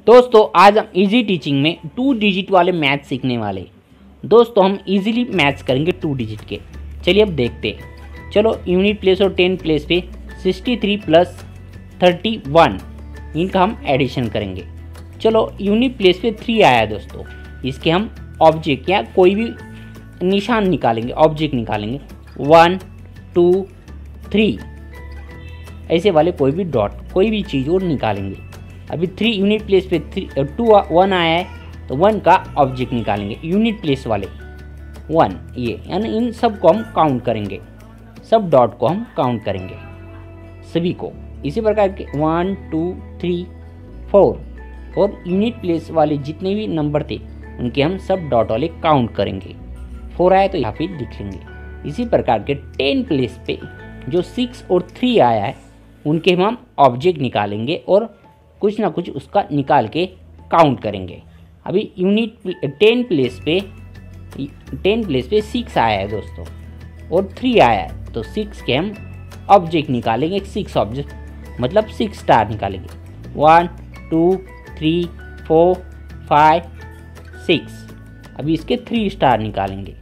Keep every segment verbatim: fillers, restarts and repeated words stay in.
दोस्तों आज हम इजी टीचिंग में टू डिजिट वाले मैथ सीखने वाले। दोस्तों हम इजीली मैथ्स करेंगे टू डिजिट के। चलिए अब देखते हैं। चलो यूनिट प्लेस और टेन प्लेस पे sixty three plus thirty one इनका हम एडिशन करेंगे। चलो यूनिट प्लेस पे थ्री आया है दोस्तों, इसके हम ऑब्जेक्ट या कोई भी निशान निकालेंगे, ऑब्जेक्ट निकालेंगे। वन टू थ्री ऐसे वाले कोई भी डॉट कोई भी चीज़ और निकालेंगे। अभी थ्री यूनिट प्लेस पे थ्री टू वन आया है तो वन का ऑब्जेक्ट निकालेंगे यूनिट प्लेस वाले वन, ये यानी इन सब को हम काउंट करेंगे, सब डॉट को हम काउंट करेंगे सभी को। इसी प्रकार के वन टू थ्री फोर और यूनिट प्लेस वाले जितने भी नंबर थे उनके हम सब डॉट वाले काउंट करेंगे। फोर आया तो यहाँ पे लिख लेंगे। इसी प्रकार के टेन प्लेस पे जो सिक्स और थ्री आया है उनके हम ऑब्जेक्ट निकालेंगे और कुछ ना कुछ उसका निकाल के काउंट करेंगे। अभी यूनिट टेन प्लेस पे टेन प्लेस पे सिक्स आया है दोस्तों और थ्री आया है तो सिक्स के हम ऑब्जेक्ट निकालेंगे, सिक्स ऑब्जेक्ट मतलब सिक्स स्टार निकालेंगे। One two three four five six, अभी इसके थ्री स्टार निकालेंगे।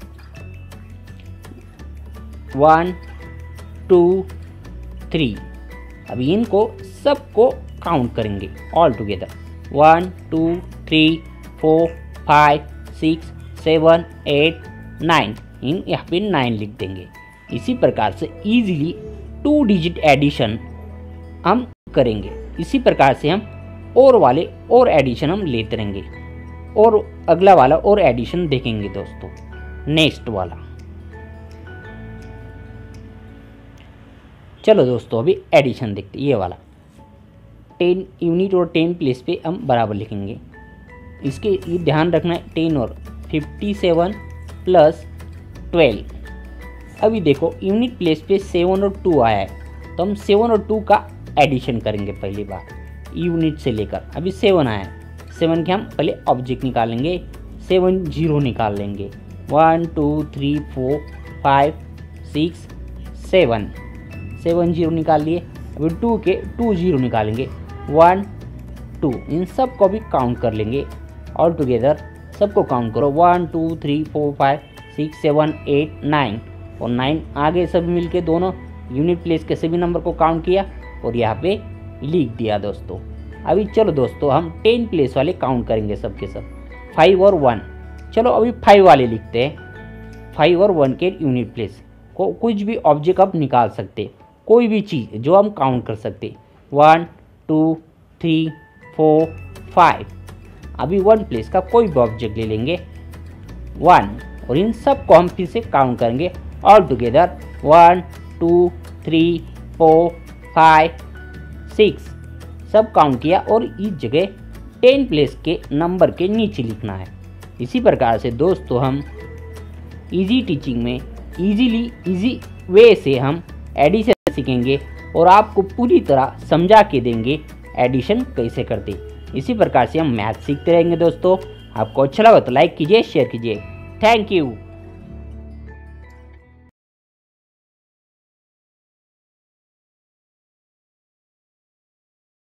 वन टू थ्री, अभी इनको सबको काउंट करेंगे all together. One two three four five six seven eight nine, इन यहाँ पे नाइन लिख देंगे। इसी प्रकार से इजीली टू डिजिट एडिशन हम करेंगे। इसी प्रकार से हम और वाले और एडिशन हम लेते रहेंगे और अगला वाला और एडिशन देखेंगे दोस्तों नेक्स्ट वाला। चलो दोस्तों अभी एडिशन देखते हैं। ये वाला टेन यूनिट और टेन प्लेस पे हम बराबर लिखेंगे। इसके ये ध्यान रखना है टेन और फिफ्टी सेवन प्लस ट्वेल्व। अभी देखो यूनिट प्लेस पे सेवन और टू आया है तो हम सेवन और टू का एडिशन करेंगे पहली बार यूनिट से लेकर। अभी सेवन आया है, सेवन के हम पहले ऑब्जेक्ट निकालेंगे, सेवन जीरो निकाल लेंगे। One two three four five six seven, seven zero निकाल लिए। अभी टू के टू जीरो निकालेंगे। वन टू, इन सब को भी काउंट कर लेंगे ऑल टुगेदर। सबको काउंट करो one two three four five six seven eight nine, और नाइन आगे सभी मिलके दोनों यूनिट प्लेस के सभी नंबर को काउंट किया और यहाँ पे लिख दिया दोस्तों। अभी चलो दोस्तों हम टेन प्लेस वाले काउंट करेंगे सबके सब, फाइव और वन। चलो अभी फाइव वाले लिखते हैं। फाइव और वन के यूनिट प्लेस को कुछ भी ऑब्जेक्ट आप निकाल सकते, कोई भी चीज़ जो हम काउंट कर सकते। One two three four five, अभी वन प्लेस का कोई भी ऑब्जेक्ट ले लेंगे वन, और इन सब को हम फिर से काउंट करेंगे all together. One two three four five six, सब काउंट किया और इस जगह टेन प्लेस के नंबर के नीचे लिखना है। इसी प्रकार से दोस्तों हम इजी टीचिंग में इजीली इजी वे से हम एडिशन सीखेंगे और आपको पूरी तरह समझा के देंगे एडिशन कैसे करते। इसी प्रकार से हम मैथ सीखते रहेंगे दोस्तों। आपको अच्छा लगा तो लाइक कीजिए, शेयर कीजिए। Thank you.